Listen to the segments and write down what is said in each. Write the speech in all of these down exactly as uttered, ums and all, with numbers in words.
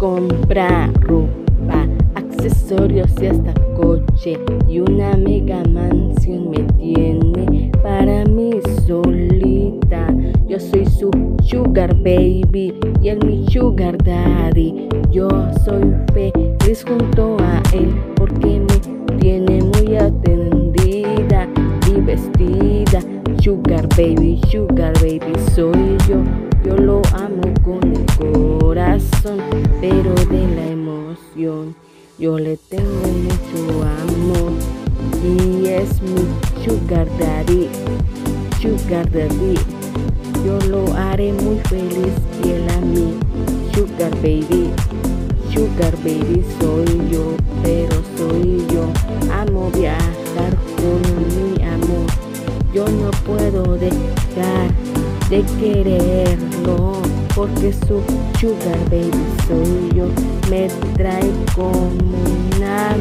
compra ropa, accesorios y hasta coche, y una mega mansión me tiene para mí solita. Yo soy su sugar baby y él mi sugar daddy. Yo soy feliz junto a él porque me tiene muy atendida y vestida. Sugar baby, sugar baby soy yo. Yo lo amo con el corazón, pero de la emoción yo le tengo mucho amor. Y es mi sugar daddy, sugar daddy. Yo lo haré muy feliz y él a mí. Sugar baby, sugar baby soy yo, pero soy yo. Amo viajar con mi amor. Yo no puedo dejar de quererlo, porque su sugar baby soy yo. Me trae como una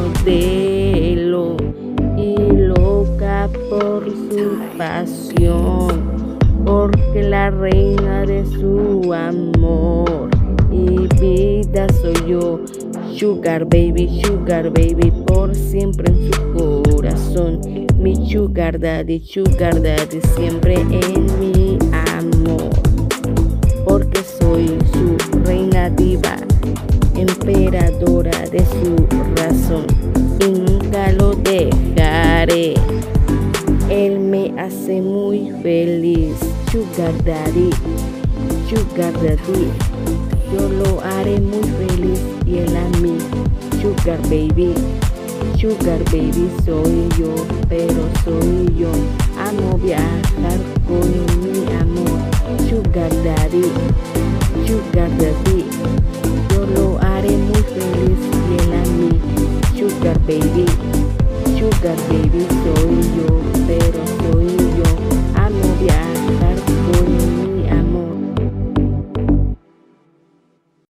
modelo y loca por su pasión, porque la reina de su amor y vida soy yo. Sugar baby, sugar baby, por siempre en su corazón. Mi sugar daddy, sugar daddy, siempre en mi amor, porque soy su reina diva, emperadora de su razón, y nunca lo dejaré. Él me hace muy feliz. Sugar daddy, sugar daddy, yo lo haré muy feliz y él a mí. Sugar baby, sugar baby soy yo, pero soy yo. Amo viajar con mi amor. Sugar daddy, sugar daddy, yo lo haré muy feliz y él a mí. Sugar baby, sugar baby soy yo, pero soy yo. Amo viajar